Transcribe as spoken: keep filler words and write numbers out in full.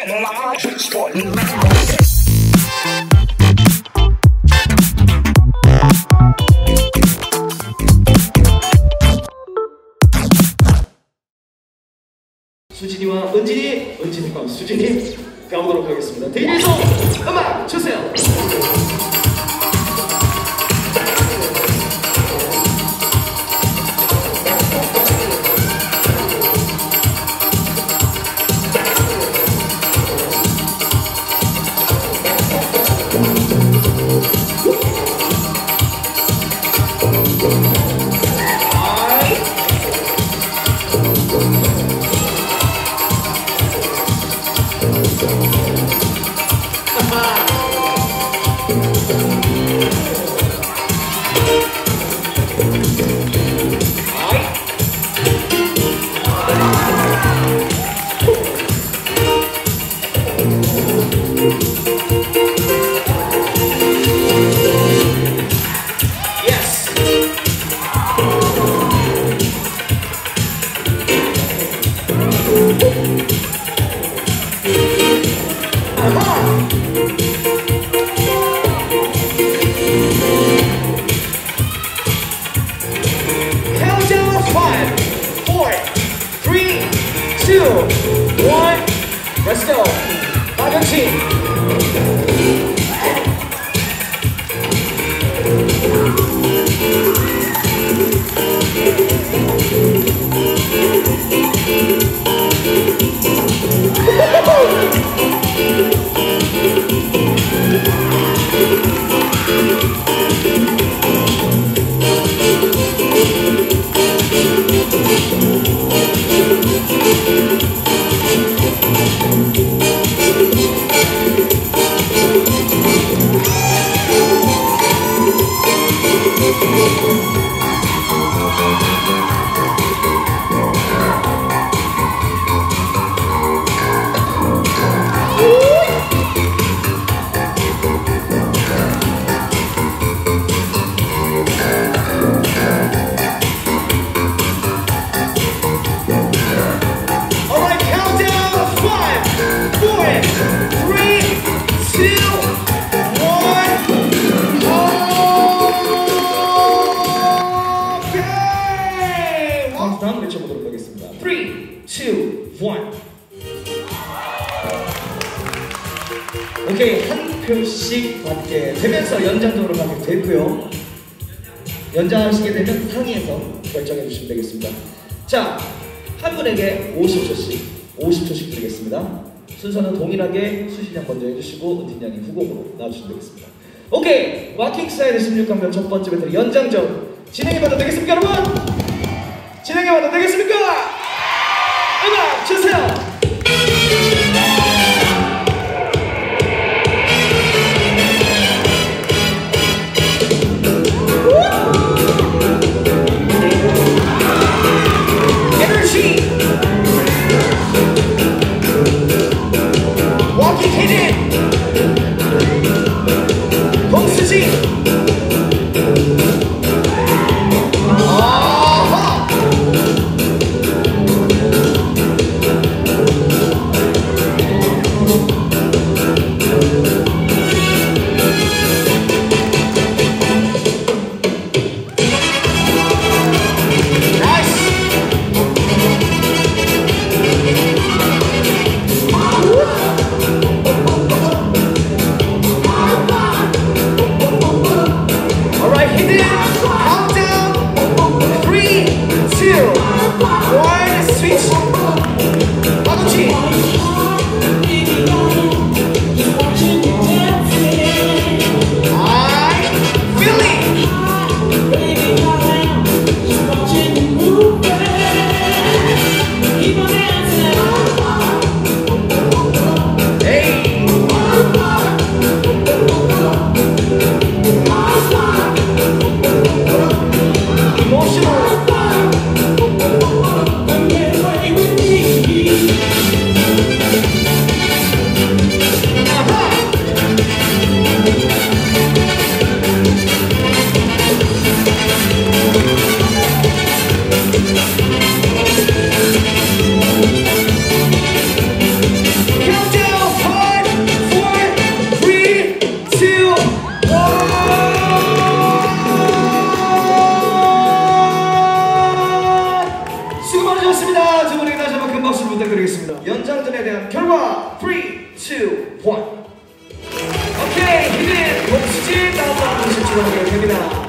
수진이와 은진이, 은진이와 수진이 가보도록 하겠습니다. 데뷔해서 음악 주세요. Let's go. 박영신. 다음 외쳐보도록 하겠습니다. three, two, one. 오케이, 한 표씩 받게 되면서 연장적으로 가게 되고요. 연장하시게 되면 상의해서 결정해 주시면 되겠습니다. 자, 한 분에게 오십 초씩, 오십 초씩 드리겠습니다. 순서는 동일하게 수신 양 먼저 해주시고 은진 양이 후공으로 나와주시면 되겠습니다. 오케이, 와킹 스타일 십육 강변 첫 번째 배틀 연장전 진행해봐도 되겠습니까, 여러분? 진행해봐도 되겠습니까? 음악 주세요! 에너지! 워킹 히든! 홍수지! 아하! 좋습니다. 두 분에게 다시 한번 큰 박수 부탁드리겠습니다. 연장전에 대한 결과 삼, 이, 일. 오케이, 히든 복수진 다음 라운드 진출하게 됩니다.